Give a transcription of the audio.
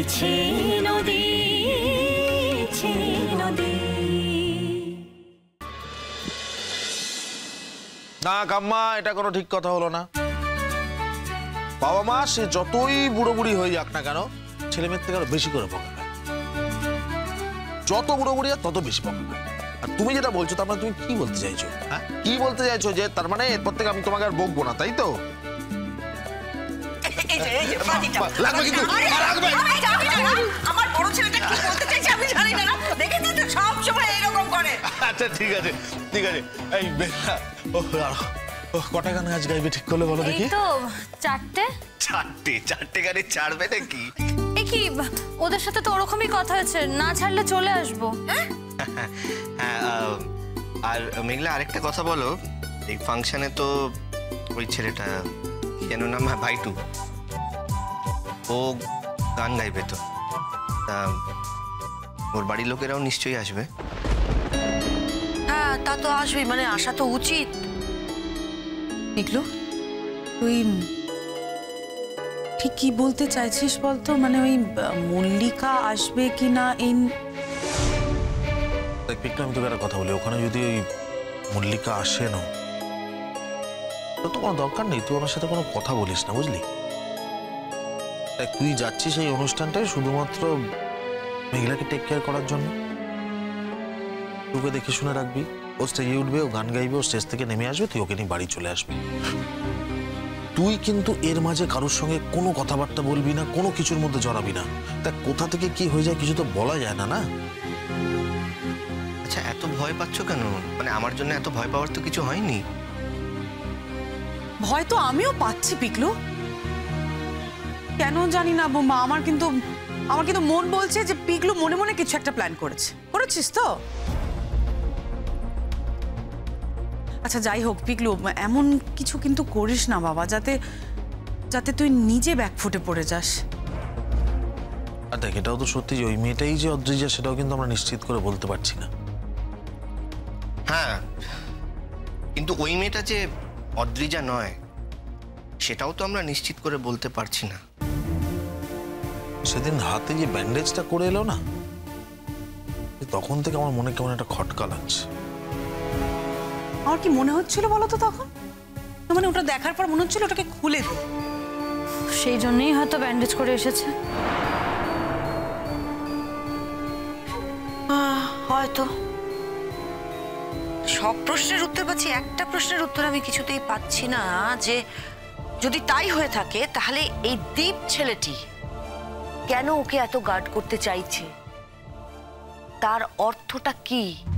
ইচ্ছে নদী, ইচ্ছে নদী। না কাম্মা, এটা কোনো ঠিক কথা হলো না। বাবা মা সে যতই বুড়ো বুড়ি হয়ে যাক না কেন, ছেলে মেয়ের থেকে আরো বেশি করে বকা খায়। যত বুড়ো বুড়ি তত বেশি বকা খায়। আর তুমি যেটা বলছো তার মানে তুমি কি বলতে চাইছো? হ্যাঁ, কি বলতে চাইছো? যে তার মানে এরপর থেকে আমি তোমাকে আর বকবো না, তাই তো? লাগবে কিন্তু, আমার বড় ছেলেটা কি বলতে চাইছে আমি জানি না। দেখেছিস তো সব সময় এরকম করে। আচ্ছা ঠিক আছে, ঠিক আছে। এই মেঘলা, কটা গান আজ গাইবে ঠিক করলে বলো দেখি? এই তো চারটে। চারটে গানে ছাড়বে নাকি? এ কি, ওদের সাথে তো ওরকমই কথা হয়েছে, না ছাড়লে চলে আসবো। হ্যাঁ, আর মেঘলা আরেকটা কথা বলো, এই ফাংশনে তো ওই ছেলেটা কেন নাম ভাইটু, ও গান গাইবে তো, তা ওর বাড়ির লোকেরাও নিশ্চয়ই আসবে। হ্যাঁ, তা তো আসবেই, মানে আসা তো উচিত। মেঘলু, তুই ঠিক কি বলতে চাইছিস বলতো? মানে ওই মল্লিকা আসবে কি না এই... পিকটা আমি তোকে একটা কথা বলি, ওখানে যদি ওই মল্লিকা আসে না তো তোমার দরকার নেই, তুই ওনার সাথে কোনো কথা বলিস না, বুঝলি? তুই যাচ্ছিস এই অনুষ্ঠানটায় শুধুমাত্র মেঘলাকে টেক কেয়ার করার জন্য। তোকে দেখে শুনে রাখবি, ও স্টেজে উঠবে, ও গান গাইবে, ও স্টেজ থেকে নেমে আসবে, তুই ওকে নিয়ে বাড়ি চলে আসবি। তুই কিন্তু এর মাঝে কারোর সঙ্গে কোনো কথাবার্তা বলবি না, কোনো কিছুর মধ্যে জড়াবি না। তা কোথা থেকে কি হয়ে যায় কিছু তো বলা যায় না, না? আচ্ছা, এত ভয় পাচ্ছ কেন? মানে আমার জন্য এত ভয় পাওয়ার তো কিছু হয়নি। ভয় তো আমিও পাচ্ছি পিকলু, কেন জানি না বোমা। আমার কিন্তু মন বলছে যে পিকলু মনে মনে কিছু একটা প্ল্যান করেছিস তো? আচ্ছা যাই হোক পিকলু, এমন কিছু কিন্তু করিস না বাবা, যাতে তুই নিজে ব্যাকফুটে পড়ে যাস। আর দেখ, এটাও তো সত্যি যে ওই মেয়েটাই যে অদ্রিজা সেটাও কিন্তু আমরা নিশ্চিত করে বলতে পারছি না। হ্যাঁ, কিন্তু ওই মেয়েটা যে অদ্রিজা নয় সেটাও তো আমরা নিশ্চিত করে বলতে পারছি না। সেদিন হাতে যে ব্যান্ডেজটা করে এলো না, তখন থেকে আমার মনে কেমন একটা খটকা লাগছে। আমার কি মনে হচ্ছিল বলতো তখন? মানে ওটা দেখার পর মনে হচ্ছিল ওটাকে খুলে দিই। সেই জন্যই হয়তো ব্যান্ডেজ করে এসেছে। হয়তো। সব প্রশ্নের উত্তর পাচ্ছি, একটা প্রশ্নের উত্তর আমি কিছুতেই পাচ্ছি না, যে যদি তাই হয়ে থাকে তাহলে এই দীপ ছেলেটি কেন ওকে এত গার্ড করতে চাইছে, তার অর্থটা কি?